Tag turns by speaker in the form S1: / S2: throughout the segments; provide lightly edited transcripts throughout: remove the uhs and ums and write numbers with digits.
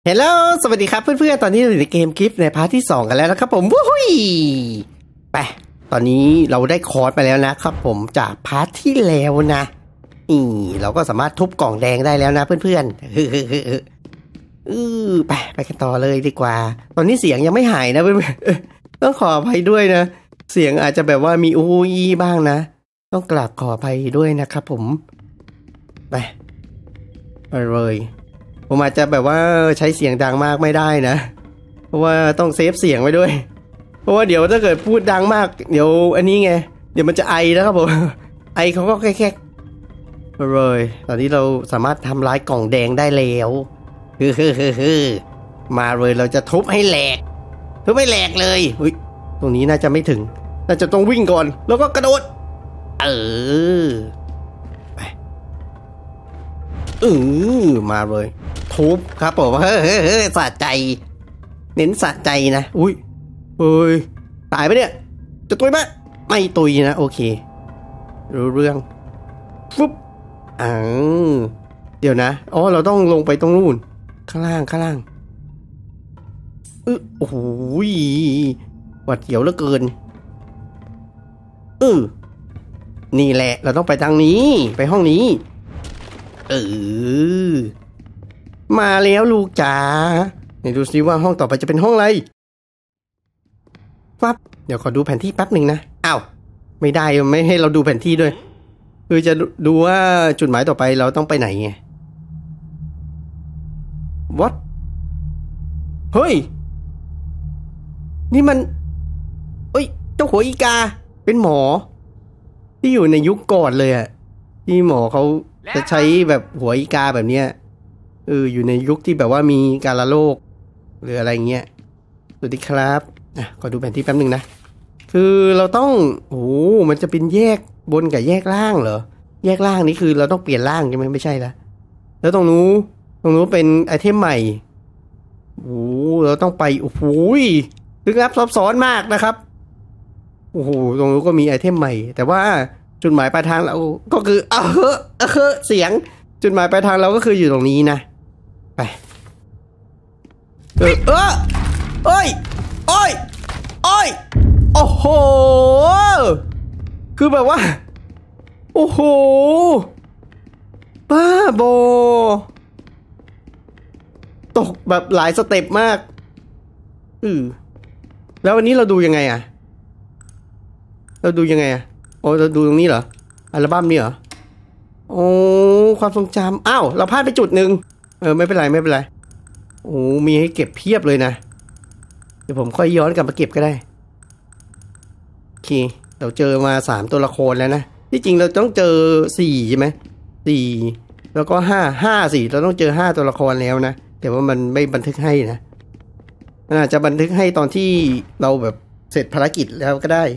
S1: ฮลโหลสวัสดีครับเพื่อนๆตอนนี้เราอยู่ในเกมกิฟต์ในพาร์ทที่2กันแล้วนะครับผมวุ้ยไปตอนนี้เราได้คอร์สไปแล้วนะครับผมจากพาร์ทที่แล้วนะเราก็สามารถทุบกล่องแดงได้แล้วนะเพื่อนๆไปกันต่อเลยดีกว่าตอนนี้เสียงยังไม่หายนะเพื่อนๆต้องขออภัยด้วยนะเสียงอาจจะแบบว่ามีอูอีบ้างนะต้องกราบขออภัยด้วยนะครับผมไปเลยผมอาจจะแบบว่าใช้เสียงดังมากไม่ได้นะเพราะว่าต้องเซฟเสียงไว้ด้วยเพราะว่าเดี๋ยวถ้าเกิดพูดดังมากเดี๋ยวอันนี้ไงเดี๋ยวมันจะไอนะครับผมไอเขาก็แค่เลยตอนนี้เราสามารถทำลายกล่องแดงได้แล้วมาเลยเราจะทุบให้แหลกเลยตรงนี้น่าจะไม่ถึงน่าจะต้องวิ่งก่อนแล้วก็กระโดดมาเลยทุบครับผมสะใจเน้นสะใจนะตายไปเนี่ยจะตุยไหมไม่ตุยนะโอเครู้เรื่องปุ๊บเดี๋ยวนะเราต้องลงไปตรงนู่นข้างล่างโอ้โหหวัดเสียวเหลือเกินนี่แหละเราต้องไปทางนี้ไปห้องนี้มาแล้วลูกจ๋าไหนดูซิว่าห้องต่อไปจะเป็นห้องอะไรปั๊บเดี๋ยวขอดูแผนที่แป๊บหนึ่งนะไม่ได้ไม่ให้เราดูแผนที่ด้วยคือจะดูว่าจุดหมายต่อไปเราต้องไปไหนไง What เฮ้ยนี่มันเจ้าหัวอีกาเป็นหมอที่อยู่ในยุคก่อนเลยอะที่หมอเขาจะใช้แบบหัวอีกาแบบเนี้ยอยู่ในยุคที่แบบว่ามีกาฬโรคหรืออะไรเงี้ยสวัสดีครับขอดูแผนที่แป๊บนึงนะคือเราต้องมันจะเป็นแยกบนกับแยกล่างเหรอแยกล่างนี่คือเราต้องเปลี่ยนล่างใช่ไหมไม่ใช่ละแล้วตรงนู้นเป็นไอเทมใหม่เราต้องไปลึกลับซับซ้อนมากนะครับตรงนู้นก็มีไอเทมใหม่แต่ว่าจุดหมายปลายทางเราก็คือเสียงจุดหมายปลายทางเราก็คืออยู่ตรงนี้นะไปโอ้โหคือแบบว่าโอ้โหบ้าบอตกแบบหลายสเต็ปมากแล้ววันนี้เราดูยังไงเราดูตรงนี้เหรออัลบั้มนี่เหรอความทรงจำเราพลาดไปจุดหนึ่งไม่เป็นไรมีให้เก็บเพียบเลยนะเดี๋ยวผมค่อยย้อนกลับมาเก็บก็ได้โอเคเราเจอมา3ตัวละครแล้วนะที่จริงเราต้องเจอ4ใช่ไหม4แล้วก็5สิเราต้องเจอ5ตัวละครแล้วนะแต่ว่ามันไม่บันทึกให้นะมันอาจจะบันทึกให้ตอนที่เราแบบเสร็จภารกิจแล้วก็ได้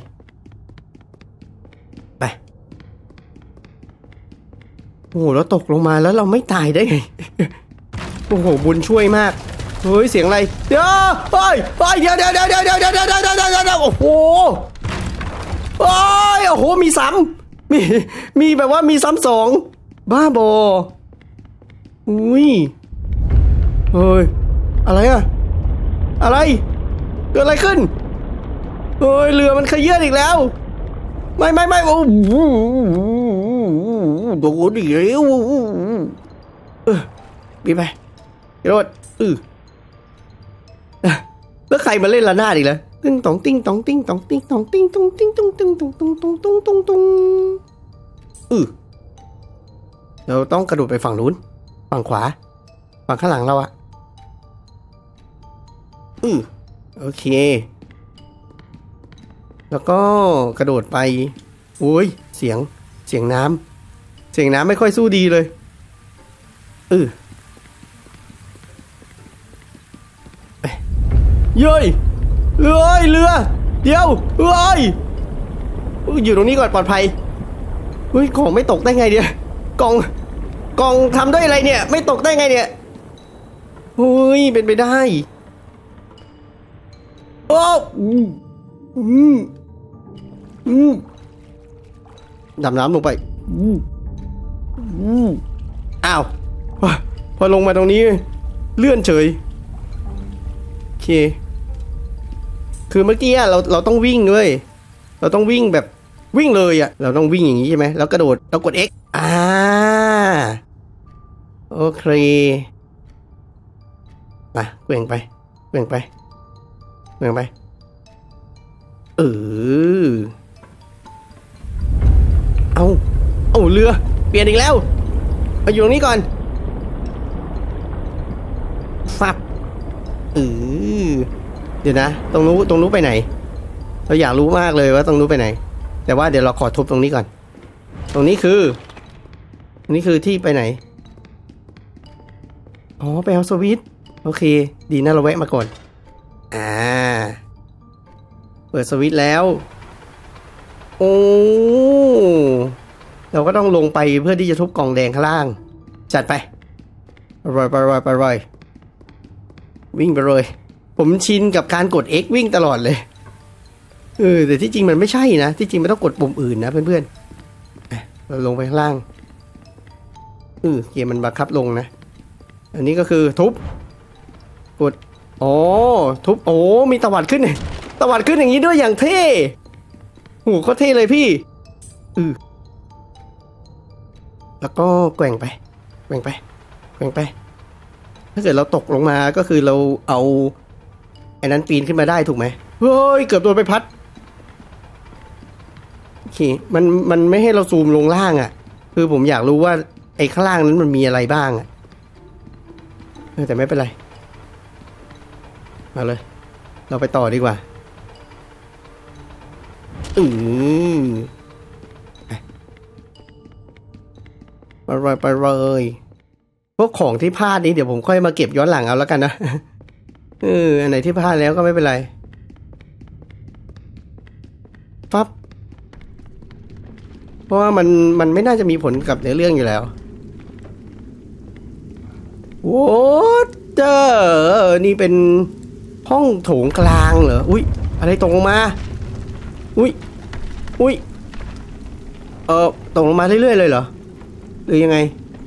S1: ไปเราตกลงมาแล้วเราไม่ตายได้ไงบุญช่วยมากเสียงอะไรเดี๋ยวโอ้โหมีซ้ำมีแบบว่ามีซ้ำ2บ้าบออะไรอะไรเกิดอะไรขึ้นเรือมันขยื่นอีกแล้วไม่โดนอีกแล้วบีไปโรดแล้วใครมาเล่นระนาดอีกแล้วติ้งตองติ้งตองติ้งตองติ้งตองติ้งตองติ้งตองติ้งตองตองตองตองตองตองเราต้องกระโดดไปฝั่งนู้นฝั่งขวาฝั่งข้างหลังเราโอเคแล้วก็กระโดดไปเสียงน้ำไม่ค่อยสู้ดีเลยเย้ยเรือเดี๋ยวอยู่ตรงนี้ก่อนปลอดภัยของไม่ตกได้ไงเนี่ยกล่องทำด้วยอะไรเนี่ยไม่ตกได้ไงเนี่ยเป็นไปได้ดำน้ำลงไปพอลงมาตรงนี้เลื่อนเฉยเคคือเมื่อกี้เราต้องวิ่งเลยเราต้องวิ่งแบบวิ่งเลยเราต้องวิ่งอย่างนี้ใช่ไหมแล้วกระโดดแล้วกด X โอเคมาเกว่งไปเกว่งไปเกว่งไปเอาเรือเปลี่ยนอีกแล้วมาอยู่ตรงนี้ก่อนฟับเดี๋ยวนะตรงนู้นไปไหนเราอยากรู้มากเลยว่าตรงนู้นไปไหนแต่ว่าเดี๋ยวเราขอทุบตรงนี้ก่อนตรงนี้คือที่ไปไหนอ๋อไปเอาสวิตช์โอเคดีนะเราแวะมาก่อนเปิดสวิตช์แล้วโอ้เราก็ต้องลงไปเพื่อที่จะทุบกล่องแดงข้างล่างจัดไปไปวิ่งไปเลยผมชินกับการกด X วิ่งตลอดเลยแต่ที่จริงมันไม่ใช่นะที่จริงมันต้องกดปุ่มอื่นนะเพื่อนๆเราลงไปข้างล่างเกมมันบังคับลงนะอันนี้ก็คือทุบกดทุบมีตวัดขึ้นอย่างนี้ด้วยอย่างเท่โหโคตรเท่เลยพี่แล้วก็แกว่งไปถ้าเกิดเราตกลงมาก็คือเราเอาไอ้นั้นปีนขึ้นมาได้ถูกไหมเฮ้ยเกือบโดนไปพัดโอเคมันไม่ให้เราซูมลงล่างคือผมอยากรู้ว่าไอ้ข้างล่างนั้นมันมีอะไรบ้างแต่ไม่เป็นไรมาเลยเราไปต่อดีกว่าไปเลยพวกของที่พลาดนี้เดี๋ยวผมค่อยมาเก็บย้อนหลังเอาแล้วกันนะอันไหนที่พลาดแล้วก็ไม่เป็นไรปั๊บเพราะว่ามันไม่น่าจะมีผลกับเนื้อเรื่องอยู่แล้วโว้เจอนี่เป็นห้องโถงกลางเหรออุ้ยอะไรตกลงมาอุ้ยตกลงมาเรื่อยๆเลยเหรอหรือยังไง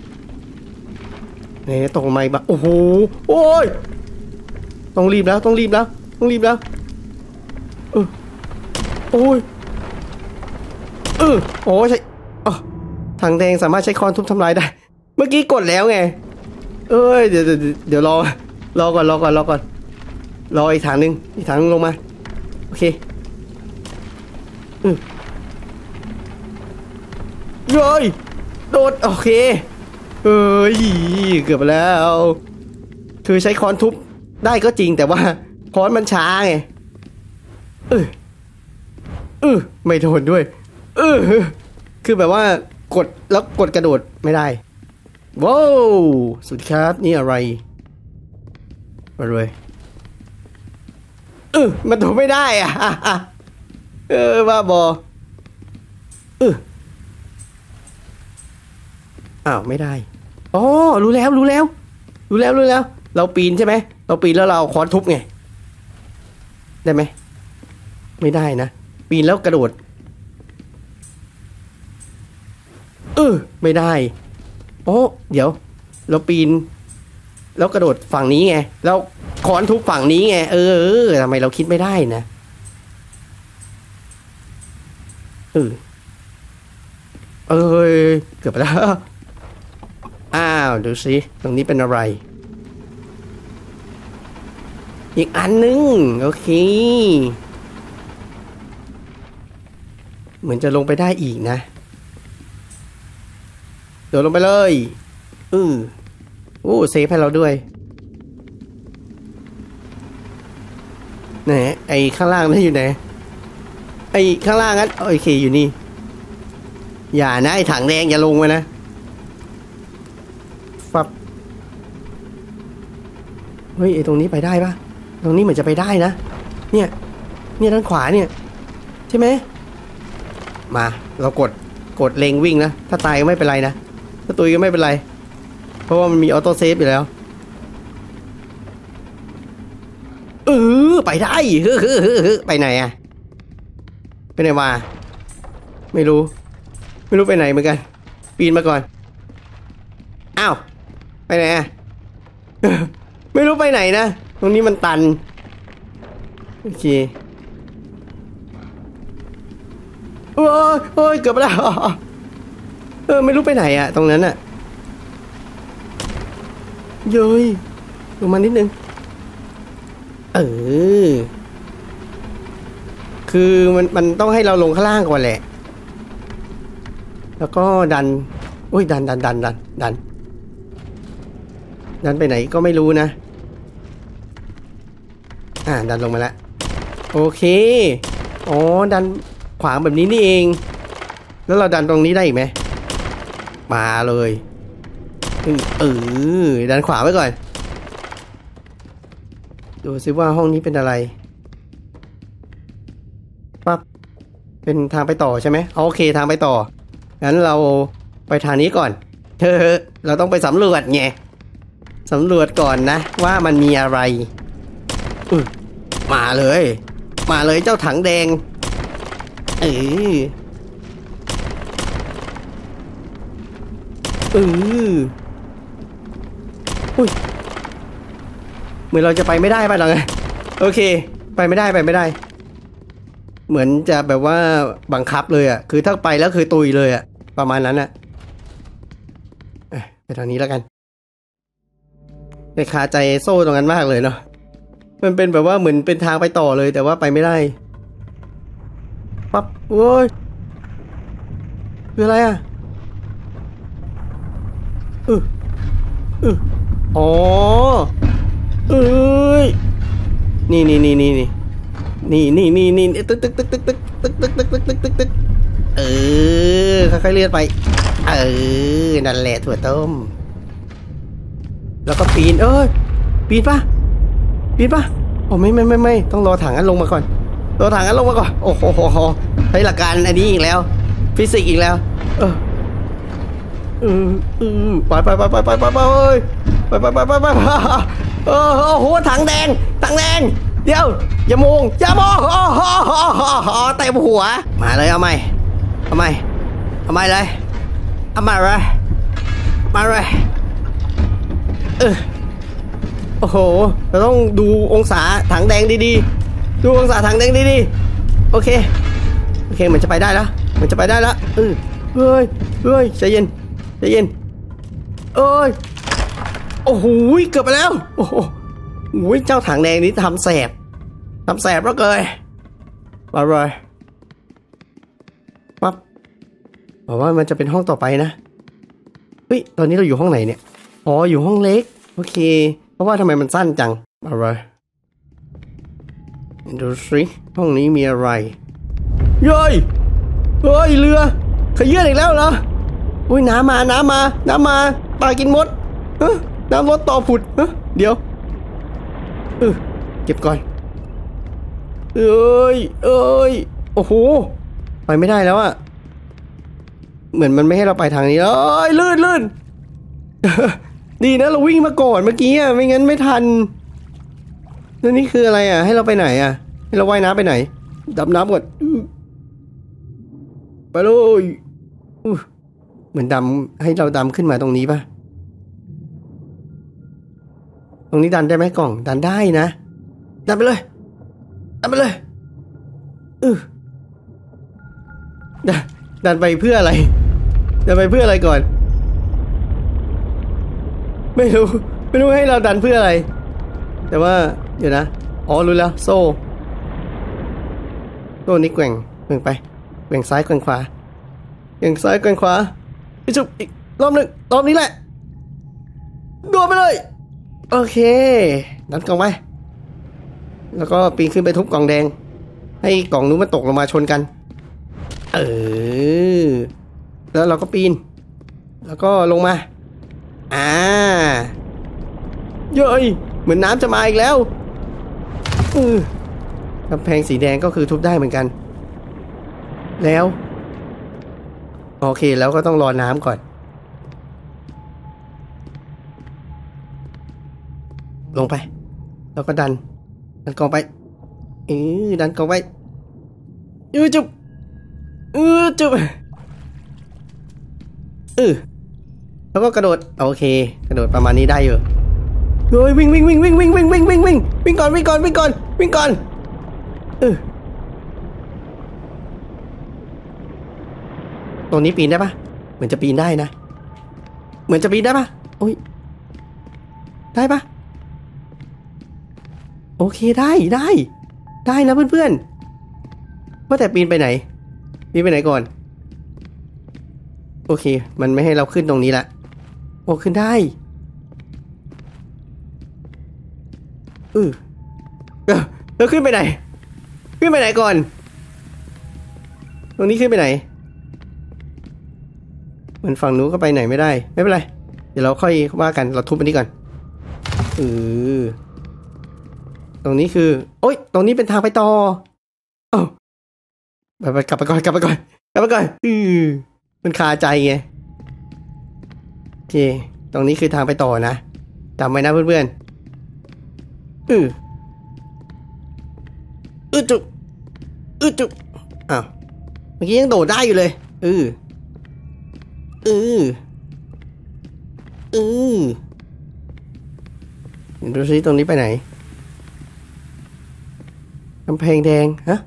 S1: เนี่ยตกลงมาบ้าโอ้โหโอ้ยต้องรีบแล้วโอ้ยใช่ถังแดงสามารถใช้ค้อนทุบทำลายได้เมื่อกี้กดแล้วไงเดี๋ยวรอก่อนรออีกถังนึงลงมาโอเคเฮ้ยโดดโอเคเกือบไปแล้วคือใช้ค้อนทุบได้ก็จริงแต่ว่าค้อนมันช้าไงไม่โดนด้วยคือแบบว่ากดแล้วกดกระโดดไม่ได้ว้าวสุดครับนี่อะไรมาเลยมันโดดไม่ได้บ้าบออ้าวไม่ได้รู้แล้วเราปีนใช่ไหมเราปีนแล้วเราค้อนทุบไงได้ไหมไม่ได้นะปีนแล้วกระโดดไม่ได้เดี๋ยวเราปีนแล้วกระโดดฝั่งนี้ไงแล้วค้อนทุบฝั่งนี้ไงทำไมเราคิดไม่ได้นะเกือบไปแล้วดูสิตรงนี้เป็นอะไรอีกอันนึงโอเคเหมือนจะลงไปได้อีกนะเดี๋ยวลงไปเลยเซฟให้เราด้วยไหนไอ้ข้างล่างนั่นอยู่ไหนไอ้ข้างล่างนั้นโอเคอยู่นี่อย่านะไอ้ถังแดงอย่าลงมานะปั๊บเฮ้ยไอ้ตรงนี้ไปได้ปะตรงนี้เหมือนจะไปได้นะเนี่ยด้านขวาเนี่ยใช่ไหมมาเรากดเล็งวิ่งนะถ้าตายก็ไม่เป็นไรนะถ้าตุยก็ไม่เป็นไรเพราะว่ามันมีออโต้เซฟอยู่แล้วไปได้ไปไหนไปไหนมาไม่รู้ไปไหนเหมือนกันปีนมาก่อนอ้าวไปไหนไม่รู้ไปไหนนะตรงนี้มันตันโอเคโอ้ยโอ้ยเกือบไปแล้วไม่รู้ไปไหนอะตรงนั้นอะเย้ยลงมานิดนึงคือมันต้องให้เราลงข้างล่างก่อนแหละแล้วก็ดันอุ้ยดันไปไหนก็ไม่รู้นะดันลงมาแล้วโอเคอ๋อดันขวางแบบนี้นี่เองแล้วเราดันตรงนี้ได้อีกไหมมาเลยดันขวาไว้ก่อนดูซิว่าห้องนี้เป็นอะไรปั๊บเป็นทางไปต่อใช่ไหมโอเคทางไปต่องั้นเราไปทางนี้ก่อนเราต้องไปสำรวจไงสำรวจก่อนนะว่ามันมีอะไรมาเลยเจ้าถังแดงอุ้ยเหมือนเราจะไปไม่ได้ป่ะหรอไงโอเคไปไม่ได้เหมือนจะแบบว่าบังคับเลยอ่ะคือถ้าไปแล้วคือตุยเลยอ่ะประมาณนั้นอ่ะไปทางนี้แล้วกันไปคาใจโซ่ตรงนั้นมากเลยเนาะมันเป็นแบบว่าเหมือนเป็นทางไปต่อเลยแต่ว่าไปไม่ได้ปั๊บโว้ยคืออะไรอ่ะอ๋อนี่ตึกค่อยๆเลื่อนไปนั่นแหละถั่วต้มแล้วก็ปีนปีนปะโอ้ไม่ต้องรอถังนั้นลงมาก่อนโอ้โหใช้หลักการอันนี้อีกแล้วฟิสิกส์อีกแล้วไปโอ้โหถังแดงเดี๋ยวอย่ามองเต็มหัวมาเลยเอาใหม่เลยโอ้โหเราต้องดูองศาถังแดงดีๆโอเคมันจะไปได้แล้วเฮ้ยใจเย็นโอ้โหเกือบไปแล้วโอ้โหเจ้าถังแดงนี้ทำแสบแล้วเกยมาเลยปั๊บบอกว่ามันจะเป็นห้องต่อไปนะเฮ้ยตอนนี้เราอยู่ห้องไหนเนี่ยอ๋ออยู่ห้องเล็กโอเคเพราะว่าทำไมมันสั้นจังมาเลยดูสิห้องนี้มีอะไรเฮ้ยเรือขยื่นอีกแล้วเหรออุ้ยน้ำมาปลากินมดน้ำลดต่อผุดเดี๋ยวเก็บก่อนโอ้โหไปไม่ได้แล้วอะเหมือนมันไม่ให้เราไปทางนี้ลื่นดีนะเราวิ่งมาก่อนเมื่อกี้อะไม่งั้นไม่ทันแล้วนี่คืออะไรอะให้เราไปไหนอะให้เราว่ายน้ำไปไหนดำน้ำก่อนไปเลยเหมือนดำให้เราดำขึ้นมาตรงนี้ป่ะตรงนี้ดันได้ไหมกล่องดันได้นะดันไปเลยดันไปเพื่ออะไรก่อนไม่รู้ให้เราดันเพื่ออะไรแต่ว่าเดี๋ยวนะอ๋อรู้แล้วโซ่นี้แกว่งไปแกว่งซ้ายแกว่งขวาอีกรอบนึงรอบนี้แหละโดดไปเลยโอเคดันกล่องไปแล้วก็ปีนขึ้นไปทุบกล่องแดงให้กล่องนู้นมันตกลงมาชนกันแล้วเราก็ปีนแล้วก็ลงมาเย้ยเหมือนน้ำจะมาอีกแล้วกำแพงสีแดงก็คือทุบได้เหมือนกันแล้วโอเคแล้วก็ต้องรอน้ำก่อนลงไปแล้วก็ดันกล่องไปดันกล่องไปจุบแล้วก็กระโดดโอเคกระโดดประมาณนี้ได้อยู่เฮ้ยวิ่งก่อนเออตรงนี้ปีนได้ปะเหมือนจะปีนได้นะเหมือนจะปีนได้ปะโอ้ยได้ปะโอเคได้นะเพื่อนๆว่าแต่ปีนไปไหนก่อนโอเคมันไม่ให้เราขึ้นตรงนี้ละโอ้ขึ้นได้แล้วขึ้นไปไหนก่อนตรงนี้ขึ้นไปไหนเหมือนฝั่งนู้นก็ไปไหนไม่ได้ไม่เป็นไรเดี๋ยวเราค่อยว่ากันเราทุบอันนี้ก่อนตรงนี้คือโอ๊ยตรงนี้เป็นทางไปต่อไปกลับไปก่อนมันคาใจไงโอเคตรงนี้คือทางไปต่อนะจำไว้นะเพื่อนๆจุอ้าวเมื่อกี้ยังโดดได้อยู่เลยดูซิตรงนี้ไปไหนกำแพงแดงฮะ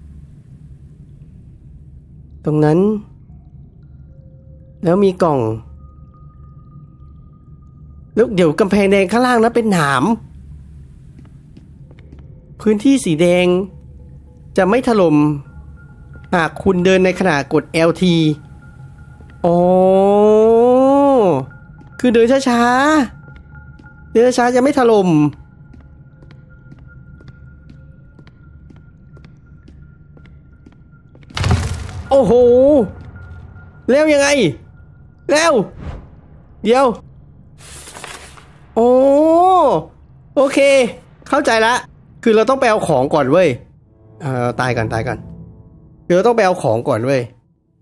S1: ตรงนั้นแล้วมีกล่องแล้วเดี๋ยวกำแพงแดงข้างล่างนะเป็นหนามพื้นที่สีแดงจะไม่ถล่มหากคุณเดินในขณะกด LT อ๋อคือเดินช้าจะไม่ถล่มโอ้โหแล้วยังไงแล้วเดี๋ยวโอ้โอเคเข้าใจละคือเราต้องไปเอาของก่อนเว้ยตายก่อนคือเราต้องไปเอาของก่อนเว้ย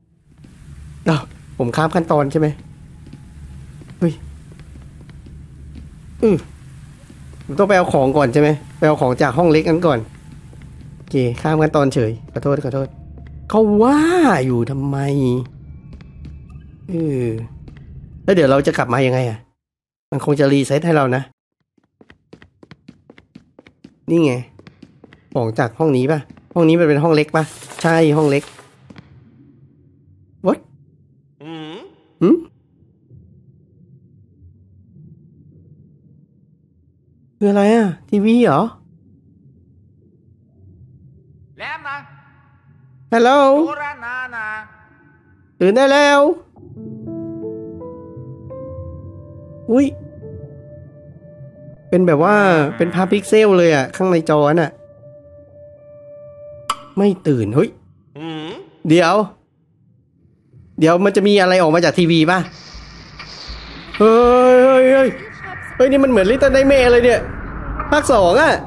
S1: ผมข้ามขั้นตอนใช่ไหมเฮ้ยผมต้องไปเอาของก่อนใช่ไหมไปเอาของจากห้องเล็กนั้นก่อนโอเคข้ามขั้นตอนเฉยขอโทษเขาว่าอยู่ทำไมแล้วเดี๋ยวเราจะกลับมายังไงอ่ะมันคงจะรีเซ็ตให้เรานะนี่ไงของจากห้องนี้ป่ะห้องนี้มันเป็นห้องเล็กป่ะใช่ห้องเล็ก What คืออะไรอ่ะทีวีเหรอฮัลโหลตื่นได้แล้วอุ้ยเป็นแบบว่าเป็นภาพพิกเซลเลยอ่ะข้างในจอน่ะไม่ตื่นเฮ้ยเดี๋ยวมันจะมีอะไรออกมาจากทีวีป่ะเฮ้ยนี่มันเหมือนลิตเติ้ลไนท์แมร์เลยเนี่ยภาค 2อ่ะ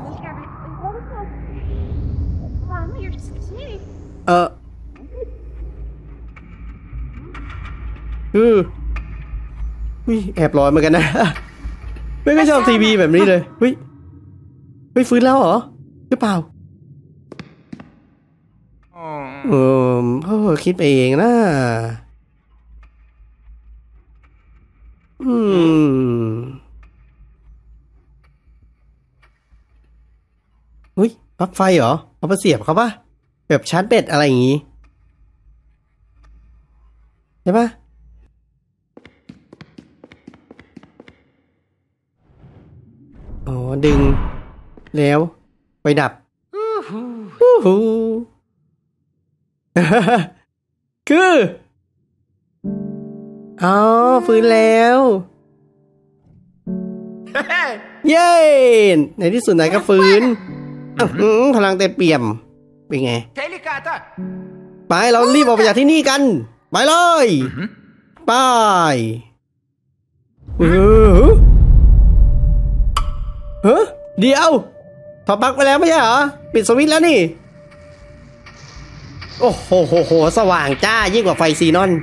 S1: แอบร้อนเหมือนกันนะไม่ชอบทีวีแบบนี้เลยเฮ้ยฟื้นแล้วเหรอหรือเปล่าคิดไปเองนะเฮ้ยปลั๊กไฟเหรอเอาไปเสียบเขาป่ะแบบชาร์จแบตอะไรอย่างงี้ใช่ป่ะอ๋อดึงแล้วไปดับคืออ๋อฟื้นแล้วเย้ในที่สุดไหนก็ฟื้นพลังเต็มเปี่ยมเป็นไงไปเรารีบออกไปจากที่นี่กันไปเลยไปเดี๋ยวถอดปลั๊กไปแล้วไม่ใช่เหรอปิดสวิตช์แล้วนี่โอ้โหสว่างจ้ายิ่งกว่าไฟซีนอน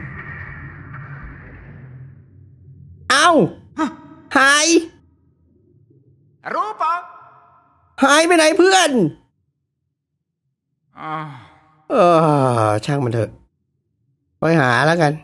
S1: เอ้าหายหายไปไหนเพื่อนช่างมันเถอะไปหาแล้วกัน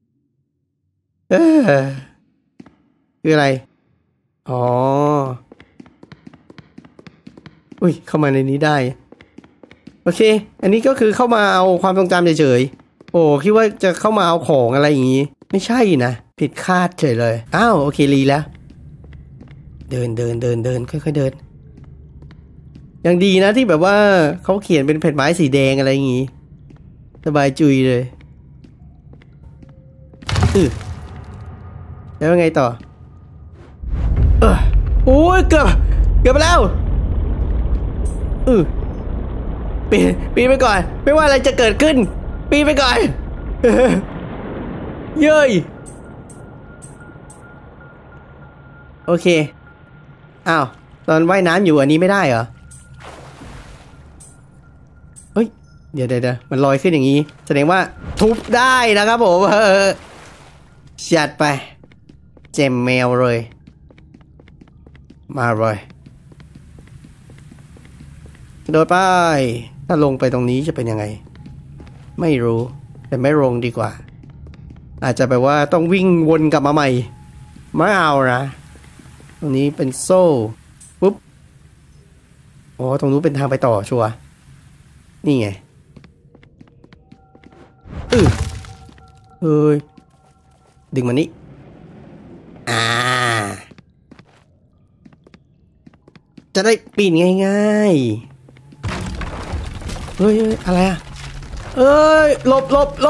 S1: คืออะไรอ๋ออุ้ยเข้ามาในนี้ได้โอเคอันนี้ก็คือเข้ามาเอาความทรงจำเฉยๆโอ้คิดว่าจะเข้ามาเอาของอะไรอย่างงี้ไม่ใช่นะผิดคาดเฉยเลยอ้าวโอเครีแล้วเดินค่อยๆเดินยังดีนะที่แบบว่าเขาเขียนเป็นแผ่นไม้สีแดงอะไรอย่างงี้สบายจุยเลยแล้วยังไงต่อโอ้ยเกือบไปแล้วปีนไปก่อนไม่ว่าอะไรจะเกิดขึ้นปีนไปก่อนเย้ยโอเคอ้าวตอนว่ายน้ำอยู่อันนี้ไม่ได้เหรอเฮ้ยเดี๋ยวมันลอยขึ้นอย่างนี้แสดงว่าทุบได้นะครับผมจัดไปเจมแมวเลยมาเลยโดยป้ายถ้าลงไปตรงนี้จะเป็นยังไงไม่รู้แต่ไม่ลงดีกว่าอาจจะแปลว่าต้องวิ่งวนกลับมาใหม่ไม่เอานะตรงนี้เป็นโซ่ปุ๊บอ๋อตรงนู้นเป็นทางไปต่อชัวร์นี่ไงเฮ้ยดึงมานี่จะได้ปีนง่ายๆเฮ้ยอะไรอ่ะหลบ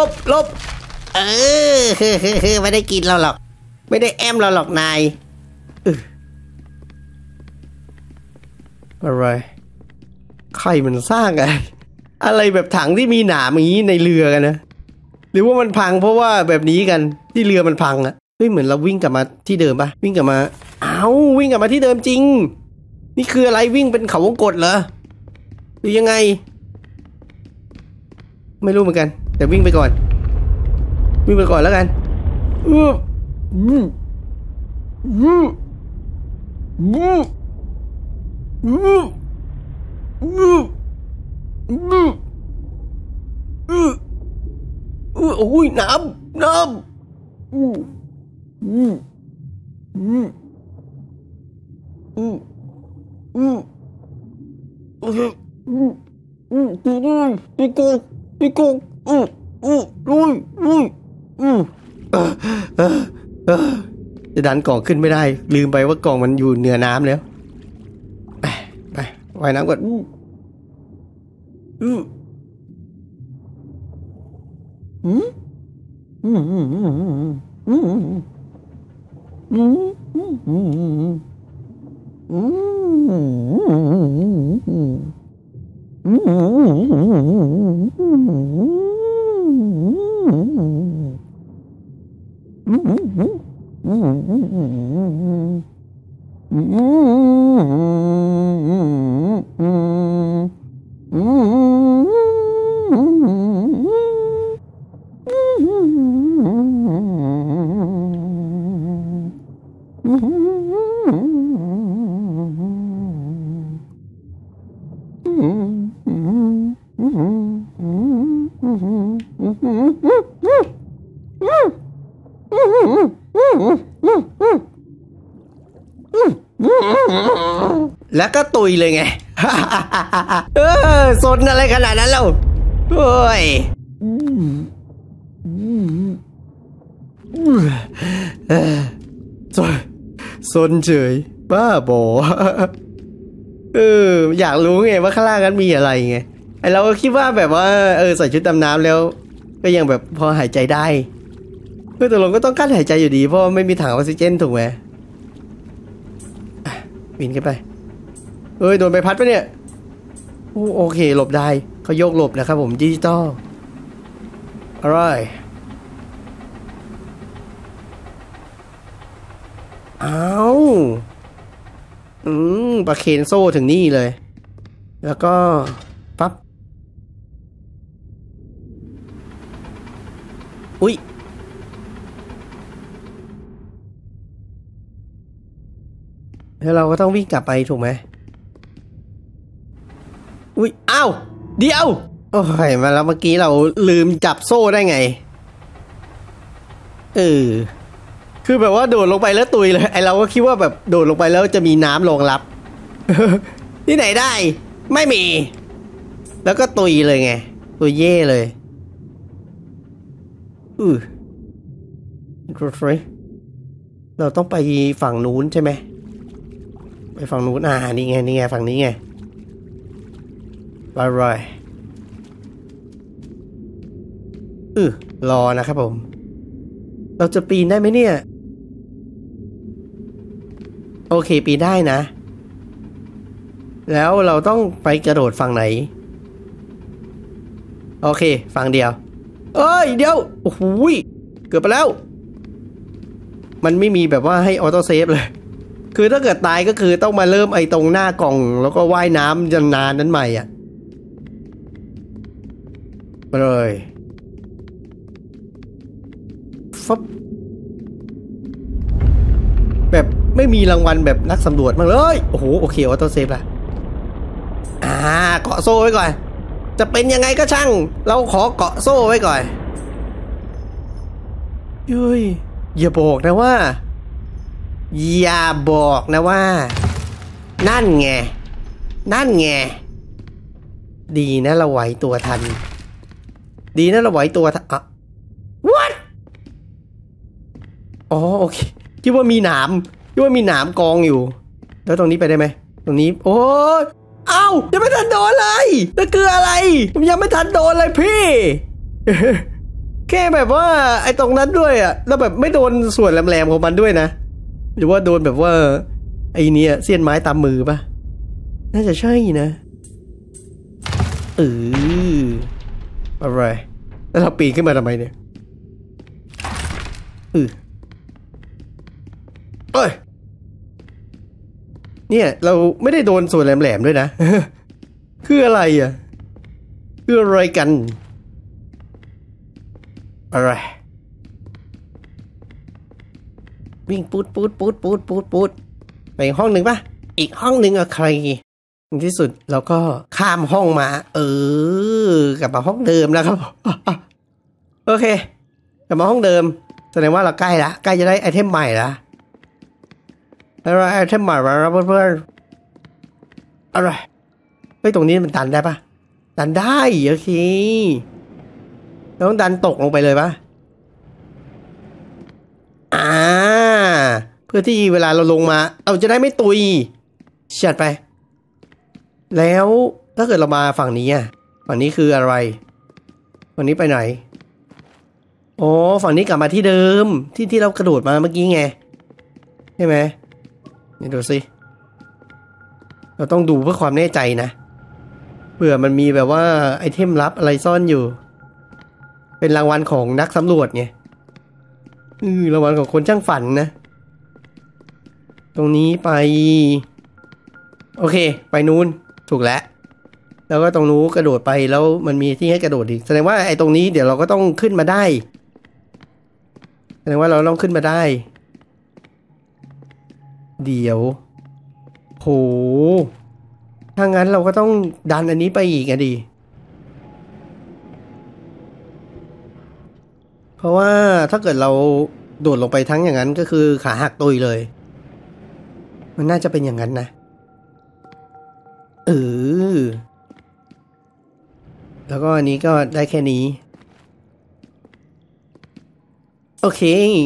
S1: ไม่ได้กินเราหรอกไม่ได้แอมเราหรอกนายอะไรใครมันสร้างอะไรแบบถังที่มีหนามอย่างนี้ในเรือกันนะหรือว่ามันพังเพราะว่าแบบนี้กันที่เรือมันพังอะเฮ้ยเหมือนเราวิ่งกลับมาที่เดิมปะวิ่งกลับมาวิ่งกลับมาที่เดิมจริงนี่คืออะไรวิ่งเป็นเขาวงกตเหรอหรือยังไงไม่รู้เหมือนกันแต่วิ่งไปก่อนแล้วกันโอ้ยน้ำพี่กุ๊กจะดันกล่องขึ้นไม่ได้ลืมไปว่ากล่องมันอยู่เหนือน้ำแล้วไปว่ายน้ำก่อนแล้วก็ตุยเลยไงสนอะไรขนาดนั้นแล้วเฮ้ยสนเฉยบ้าบออยากรู้ไงว่าข้างล่างนั้นมีอะไรไงไอเราก็คิดว่าแบบว่าใส่ชุดดำน้ำแล้วก็ยังแบบพอหายใจได้แต่เราก็ต้องกั้นหายใจอยู่ดีเพราะไม่มีถังออกซิเจนถูกไหมบินขึ้นไปโดนใบพัดปะเนี่ยโอเคหลบได้เขาโยกหลบนะครับผมดิจิตอลอะไรประเคนโซ่ถึงนี่เลยแล้วก็ปั๊บอุ๊ยแล้วเราก็ต้องวิ่งกลับไปถูกไหมอุ๊ยอ้าวเดี๋ยวโอ้ยมาแล้วเมื่อกี้เราลืมจับโซ่ได้ไงคือแบบว่าโดดลงไปแล้วตุยเลยไอเราก็คิดว่าแบบโดดลงไปแล้วจะมีน้ำรองรับ ที่ไหนได้ไม่มีแล้วก็ตุยเลยไงตุยเย่เลยเราต้องไปฝั่งนู้นใช่ไหมไปฝั่งนู้นนี่ไงฝั่งนี้ไงไปเลยรอนะครับผมเราจะปีนได้ไหมเนี่ยโอเคปีนได้นะแล้วเราต้องไปกระโดดฝั่งไหนโอเคฝั่งเดียวเอ้ยเดี๋ยวโอ้โหเกือบไปแล้วมันไม่มีแบบว่าให้ออโต้เซฟเลยคือถ้าเกิดตายก็คือต้องมาเริ่มไอ้ตรงหน้ากล่องแล้วก็ว่ายน้ำจนนานนั้นใหม่อ่ะไปเลยฟับแบบไม่มีรางวัลแบบนักสำรวจบ้างเลยโอ้โหโอเคออโต้เซฟละเกาะโซ่ไว้ก่อนจะเป็นยังไงก็ช่างเราขอเกาะโซ่ไว้ก่อนยุ้ยอย่าบอกนะว่านั่นไงดีนะเราไหวตัวทันWhat อ๋อโอเคคิดว่ามีหนามกองอยู่แล้วตรงนี้ไปได้ไหมตรงนี้โอ้ยเอ้ายังไม่ทันโดนเลยนั่นคืออะไรผมยังไม่ทันโดนเลยพี่ แค่แบบว่าไอ้ตรงนั้นด้วยอ่ะแล้วแบบไม่โดนส่วนแหลมๆของมันด้วยนะหรือว่าโดนแบบว่าไอ้นี่เสี้ยนไม้ตามมือป่ะน่าจะใช่นะอะไรแล้วเราปีนขึ้นมาทำไมเนี่ยเอ้ยเนี่ยเราไม่ได้โดนส่วนแหลมๆด้วยนะ คืออะไรอ่ะคืออะไรกันอะไรวิ่งปูดไปอีกห้องหนึ่งป่ะอีกห้องหนึ่งอะใครในที่สุดเราก็ข้ามห้องมากลับมาห้องเดิมแล้วครับ โอเคกลับมาห้องเดิมแสดงว่าเราใกล้จะได้ไอเทมใหม่ละอะไรไอเทมใหม่แล้วเพื่อนอะไรเฮ้ยตรงนี้มันดันได้ป่ะดันได้โอเคต้องดันตกลงไปเลยป่ะเพื่อที่เวลาเราลงมาเราจะได้ไม่ตุยเฉียดไปแล้วถ้าเกิดเรามาฝั่งนี้ฝั่งนี้คืออะไรฝั่งนี้ไปไหนอ๋อฝั่งนี้กลับมาที่เดิมที่เรากระโดดมาเมื่อกี้ไงใช่ไหมนี่ดูสิเราต้องดูเพื่อความแน่ใจนะเผื่อมันมีแบบว่าไอเทมลับอะไรซ่อนอยู่เป็นรางวัลของนักสำรวจไงรางวัลของคนช่างฝันนะตรงนี้ไปโอเคไปนู้นถูกแล้วก็ตรงนู้นกระโดดไปแล้วมันมีที่ให้กระโดดอีกแสดงว่าไอ้ตรงนี้เดี๋ยวเราก็ต้องขึ้นมาได้แสดงว่าเราต้องขึ้นมาได้เดี๋ยวโหถ้างั้นเราก็ต้องดันอันนี้ไปอีกดิเพราะว่าถ้าเกิดเราโดดลงไปทั้งอย่างนั้นก็คือขาหักตุยเลยมันน่าจะเป็นอย่างนั้นนะแล้วก็อันนี้ก็ได้แค่นี้โอเค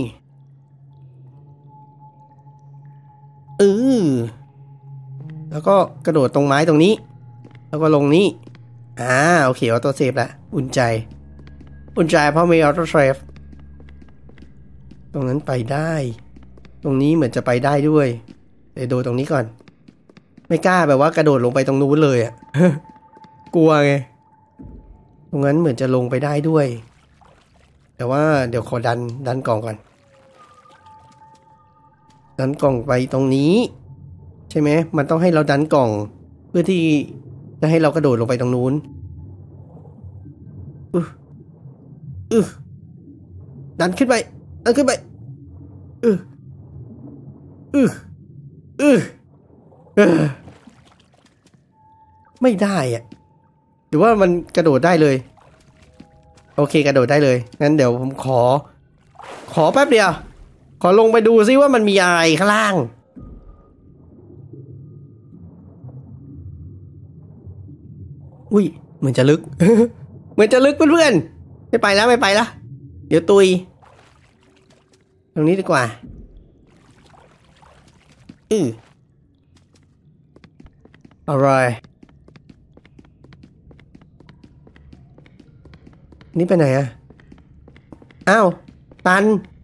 S1: แล้วก็กระโดดตรงไม้ตรงนี้แล้วก็ลงนี้โอเคออโต้เซฟละอุ่นใจเพราะมีออโต้เซฟตรงนั้นไปได้ตรงนี้เหมือนจะไปได้ด้วยเดี๋ยวดูตรงนี้ก่อนไม่กล้าแบบว่ากระโดดลงไปตรงนู้นเลยอ่ะ กลัวไงตรงนั้นเหมือนจะลงไปได้ด้วยแต่ว่าเดี๋ยวขอดันกล่องก่อนดันกล่องไปตรงนี้ใช่ไหมมันต้องให้เราดันกล่องเพื่อที่จะให้เรากระโดดลงไปตรงนู้นดันขึ้นไปไม่ได้อ่ะหรือว่ามันกระโดดได้เลยโอเคกระโดดได้เลยงั้นเดี๋ยวผมขอแป๊บเดียวขอลงไปดูซิว่ามันมีอะไรข้างล่างอุ้ยเหมือนจะลึก เหมือนจะลึกเพื่อนๆไม่ไปแล้วไม่ไปแล้วเดี๋ยวตุยตรงนี้ดีกว่าอะไรนี่ไปไหนอะอ้าวตัน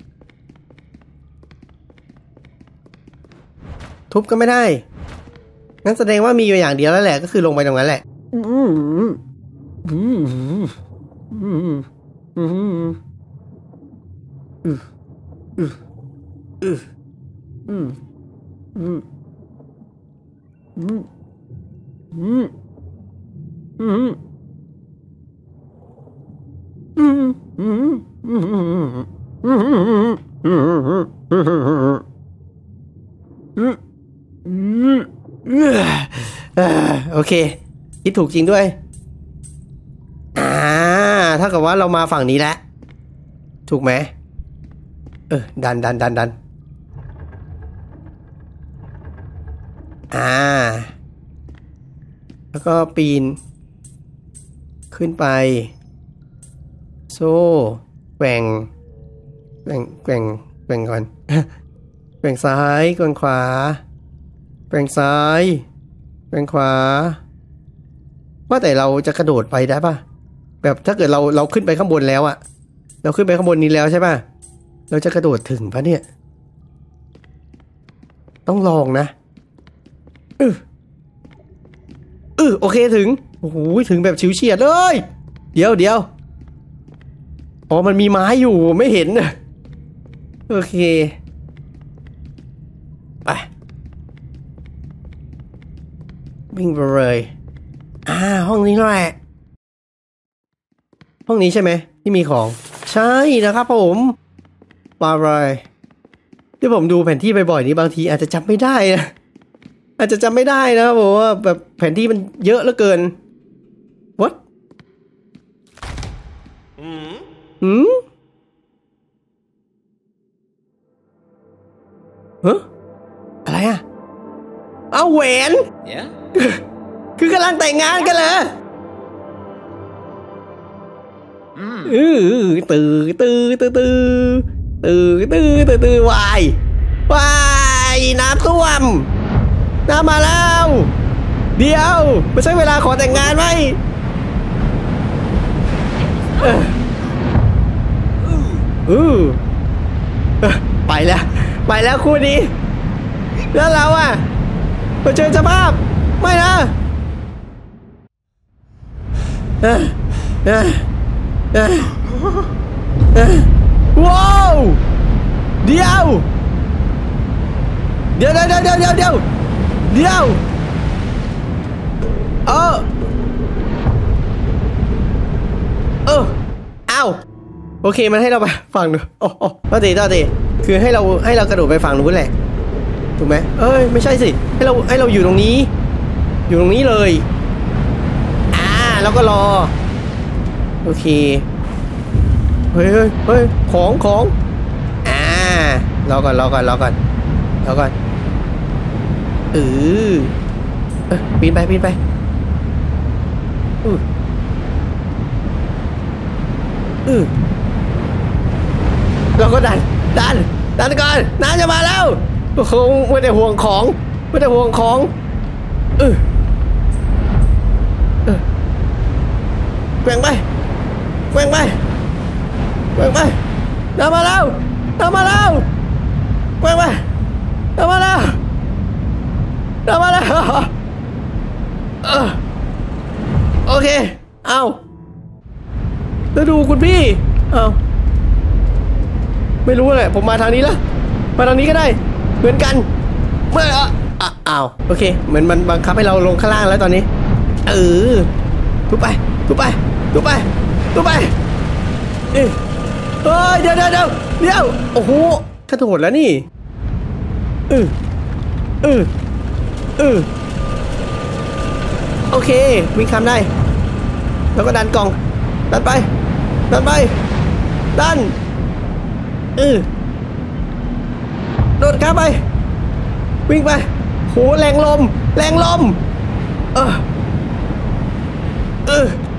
S1: ทุบก็ไม่ได้งั้นแสดงว่ามีอยู่อย่างเดียวแล้วแหละก็คือลงไปตรงนั้นแหละโอเคคิดถูกจริงด้วยเท่ากับว่าเรามาฝั่งนี้แล้วถูกไหมดันแล้วก็ปีนขึ้นไปโซ่แกว่งก่อนแกว่งซ้ายแกว่งขวาแกว่งซ้ายแกว่งขวาว่าแต่เราจะกระโดดไปได้ป่ะแบบถ้าเกิดเราขึ้นไปข้างบนแล้วอะเราขึ้นไปข้างบนนี้แล้วใช่ป่ะเราจะกระโดดถึงป่ะเนี่ยต้องลองนะโอเคถึงโอ้โหถึงแบบฉิวเฉียดเลยเดี๋ยวอ๋อมันมีไม้อยู่ไม่เห็นโอเคไปวิ่งไปเลยห้องนี้แหละห้องนี้ใช่ไหมที่มีของใช่นะครับผมมาเลยที่ผมดูแผนที่บ่อยๆนี้บางทีอาจจะจำไม่ได้นะผมว่าแบบแผนที่มันเยอะเหลือเกิน What อะไรอ่ะเอาแหวน
S2: Yeah
S1: คือกำลังแต่งงานกันเหรอตื่นวายน้ำท่วมน้ำมาแล้วเดี๋ยวไม่ใช่เวลาขอแต่งงานไหมไปแล้วคู่นี้แล้วเราอ่ะไปเจอเจ้าภาพไม่นะว้าวเดี๋ยวเอาโอเคมันให้เราไปฝั่งนู้นต่อตีคือให้เรากระโดดไปฝั่งนู้นแหละถูกไหมไม่ใช่สิให้เราอยู่ตรงนี้เลยแล้วก็รอโอเคเฮ้ยของรอก่อนปีนไปเราก็ดันก่อนน้ำจะมาแล้วคงไม่ได้ห่วงของแกว่งไปน้ำมาแล้วแกว่งไปน้ำมาแล้วโอเคเอาแล้วดูคุณพี่ไม่รู้เลยผมมาทางนี้ละมาทางนี้ก็ได้เหมือนกันเมื่อโอเคเหมือนมันบังคับให้เราลงข้างล่างแล้วตอนนี้ทุบไปเดี๋ยวโอ้โหกระโดดแล้วนี่โอเควิ่งข้ามได้แล้วก็ดันกล่องดันไปโดดข้ามไปวิ่งไปโหแรงลม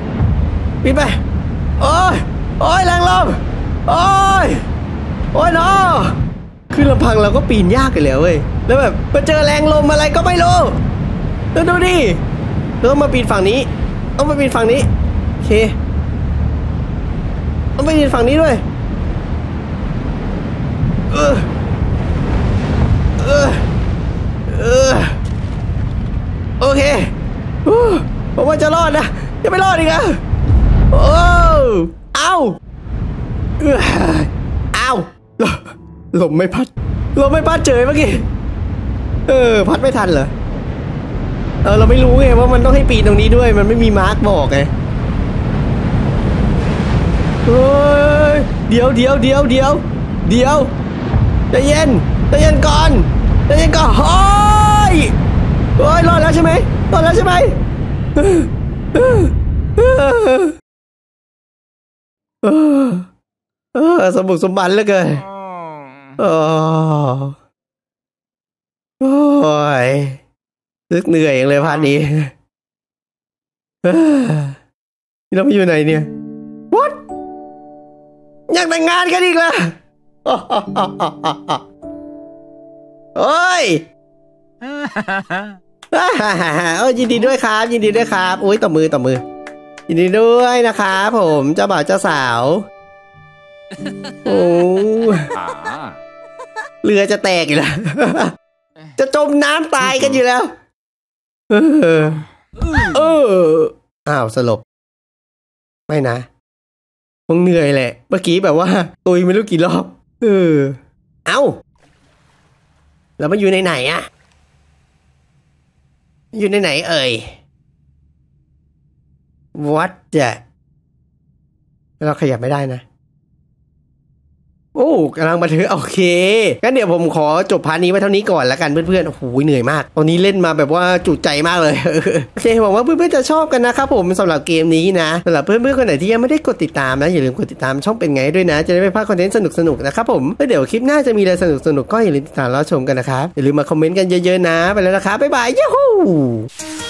S1: ปีนไปโอ้ยโอ้ยแรงลมโอ้ยโอ้ยเนาะคือลำพังเราก็ปีนยากกันแล้วเว้ยแล้วแบบมาเจอแรงลมอะไรก็ไม่รู้แล้วดูดิต้องมาปีนฝั่งนี้ต้องมาปีนฝั่งนี้โอเคต้องไปปีนฝั่งนี้ด้วยเออโอเคผมว่าจะรอดนะจะไม่รอดอีกอ่ะโอ้เอาเอาลมไม่พัดเจอเมื่อกี้พัดไม่ทันเหรอเราไม่รู้ไงว่ามันต้องให้ปีนตรงนี้ด้วยมันไม่มีมาร์กบอกไงเฮ้ยเดี๋ยวใจเย็นก่อนเฮ้ยรอดแล้วใช่ไหมสมบุกสมบันเหลือเกินโอ้ยนึกเหนื่อยอย่างเลยพาร์ทนี้นี่เราไปอยู่ไหนเนี่ย What อยากแต่งงานกันอีกแล้วโอ้ยยินดีด้วยครับโอ้ยต่อมือยินดีด้วยนะครับผมเจ้าบ่าวเจ้าสาวโอ้เรือจะแตกอยู่แล้วจะจมน้ำตายกันอยู่แล้วอ้าวสลบไม่นะคงเหนื่อยแหละเมื่อกี้แบบว่าตุยไม่รู้กี่รอบเอ้าแล้วมันอยู่ในไหนอะอยู่ในไหนเอ่ย What จะเราขยับไม่ได้นะโอ้กำลังมาถึงโอเคงั้นเดี๋ยวผมขอจบพาร์ทนี้ไว้เท่านี้ก่อนแล้วกันเพื่อนๆโอ้โหเหนื่อยมากตอนนี้เล่นมาแบบว่าจุใจมากเลยโอเคหวังว่าเพื่อนๆจะชอบกันนะครับผมสำหรับเกมนี้นะสำหรับเพื่อนๆคนไหนที่ยังไม่ได้กดติดตามนะอย่าลืมกดติดตามช่องเป็นไงด้วยนะจะได้ไม่พลาดคอนเทนต์สนุกๆนะครับผมแล้วเดี๋ยวคลิปหน้าจะมีอะไรสนุกๆก็อย่าลืมติดตามรับชมกันนะครับอย่าลืมมาคอมเมนต์กันเยอะๆนะไปแล้วนะครับบ๊ายบายยูฮู